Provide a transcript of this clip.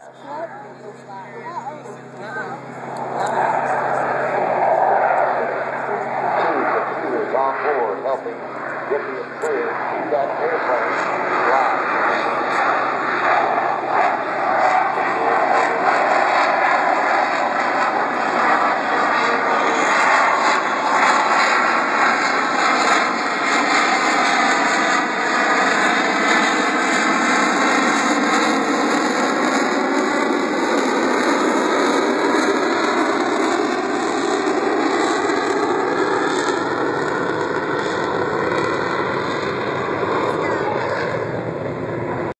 Computers on board helping get the clear. Keep that